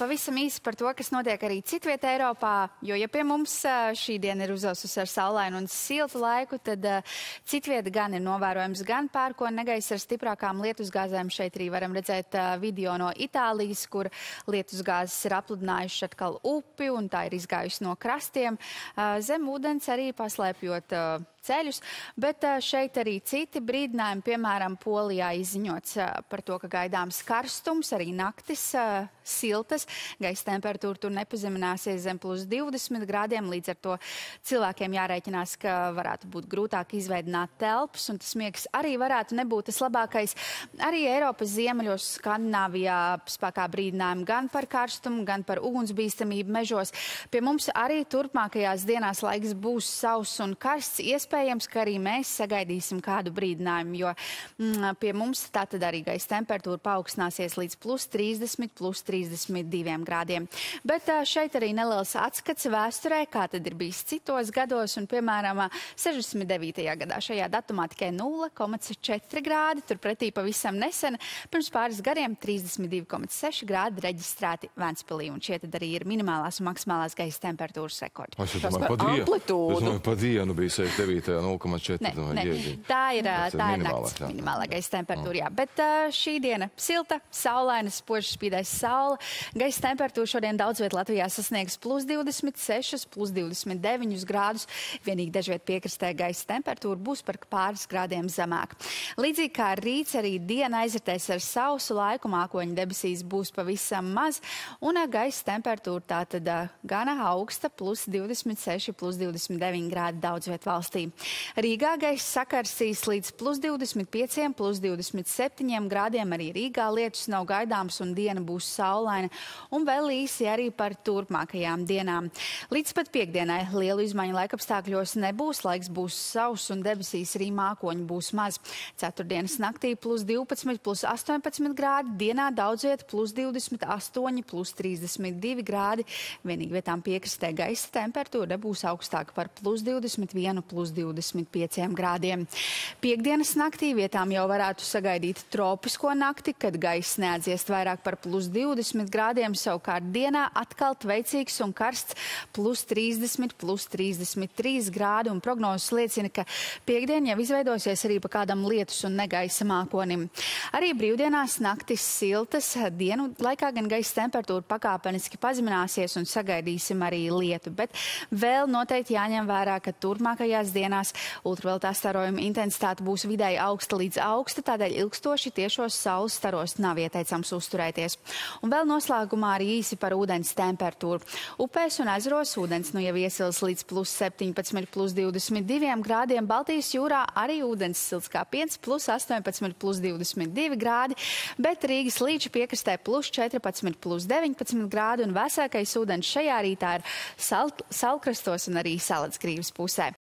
pavisam īsi par to, kas notiek arī citviet Eiropā, jo, ja pie mums šī diena ir uzaususi ar saulainu un siltu laiku, tad citviet gan ir novērojams gan pērkona negaiss ar stiprākām lietusgāzēm. Šeit arī varam redzēt video no Itālijas, kur lietusgāzes ir apludinājuši atkal upi un tā ir izgājusi no krastiem. Zem ūdens arī paslēpjot ceļus, bet šeit arī citi brīdinājumi, piemēram, Polijā izziņots par to, ka gaidāms karstums, arī naktis siltas, gaisa temperatūra tur nepazemināsies zem plus 20 grādiem, līdz ar to cilvēkiem jārēķinās, ka varētu būt grūtāk izveidināt telpas, un tas miegs arī varētu nebūt tas labākais. Arī Eiropas ziemeļos, Skandināvijā spēkā brīdinājumi gan par karstumu, gan par ugunsbīstamību mežos. Pie mums arī turpmākajās dienās laiks būs sauss un karsts. Iespējams, ka arī mēs sagaidīsim kādu brīdinājumu, jo pie mums tātad arī gaisa temperatūra paaugstināsies līdz plus 30, plus 32 grādiem. Bet šeit arī neliels atskats vēsturē, kā tad ir bijis citos gados, un piemēram 69. gadā šajā datumā tikai 0,4 grādi, turpretī pavisam nesen, pirms pāris gadiem 32,6 grādi reģistrēti Ventspilī, un šie tad arī ir minimālās un maksimālās gaisa temperatūras rekordi. Es domāju, pa dienu bija 69, 0,4. Tā ir nakts minimālā gaisa temperatūra, jā. Bet šī diena silta, saulaina, spoži spīdēs saule. Gaisa temperatūra šodien daudz viet Latvijā sasniegs plus 26, plus 29 grādus. Vienīgi dažviet piekrastē gaisa temperatūra būs par pāris grādiem zemāk. Līdzīgi kā rīts, arī diena aizritēs ar sausu laiku, mākoņu debesīs būs pavisam maz, un gaisa temperatūra tātad gana augsta, plus 26, plus 29 grādi daudz viet valstī. Rīgā gaisa sakarsīs līdz plus 25, plus 27 grādiem. Arī Rīgā lietus nav gaidāms un diena būs saulaina, un vēl īsi arī par turpmākajām dienām. Līdz pat piekdienai lielu izmaiņu laikapstākļos nebūs, laiks būs sauss un debesīs arī mākoņu būs maz. Ceturtdienas naktī plus 12, plus 18 grādi, dienā daudz viet plus 28, plus 32 grādi. Vienīgi vietām piekrastē gaisa temperatūra būs augstāka par plus 21, plus 25 grādiem. Piekdienas naktī vietām jau varētu sagaidīt tropisko nakti, kad gaiss neatdziest vairāk par plus 20 grādiem, savukārt dienā atkal veicīgs un karsts plus 30, plus 33 grādi, un prognozes liecina, ka piekdien jau izveidosies arī pa kādam lietus un negaisa mākonim. Arī brīvdienās naktis siltas, dienu laikā gan gaisa temperatūra pakāpeniski pazemināsies un sagaidīsim arī lietu, bet vēl noteikti jāņem vērā, ka turpmākajās dienās ultravioletā starojuma intensitāte būs vidēji augsta līdz augsta, tādēļ ilgstoši tiešos saules staros nav ieteicams uzturēties. Un vēl noslēgumā arī īsi par ūdens temperatūru. Upēs un ezeros ūdens nu jau iesils līdz plus 17, plus 22 grādiem. Baltijas jūrā arī ūdens silts kā piens, plus 18, plus 22 grādi, bet Rīgas līča piekrastē plus 14, plus 19 grādi, un vēsākais ūdens šajā rītā ir Salkrastos un arī Salacgrīvas pusē.